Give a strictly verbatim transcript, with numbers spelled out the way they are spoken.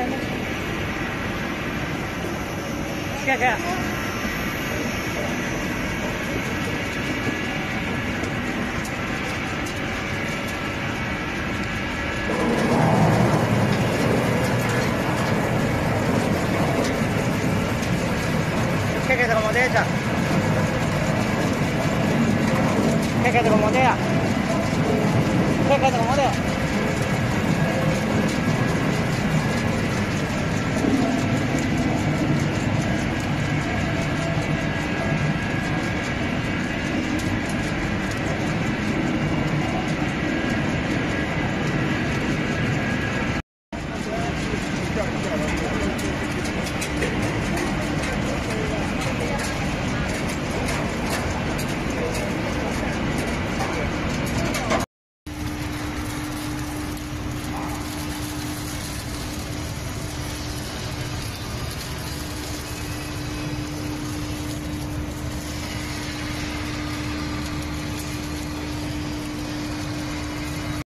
看看。看看这个毛蛋子，看看这个毛蛋啊，看看这个毛蛋。